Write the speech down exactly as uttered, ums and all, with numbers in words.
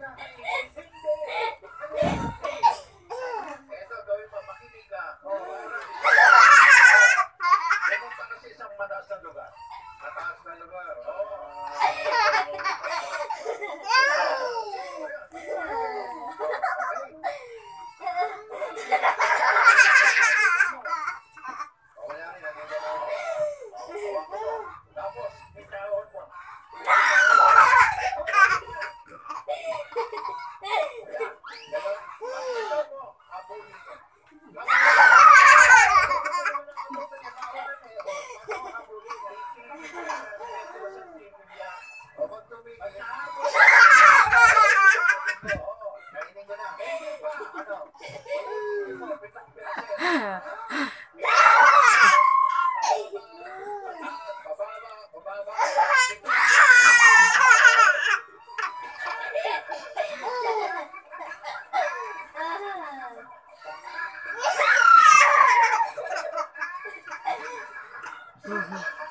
Ito, gawin mo, makinig ka. Pumunta kasi isang mataas na lugar. Mataas na lugar. Tapos, ikaw mo. Mm-hmm.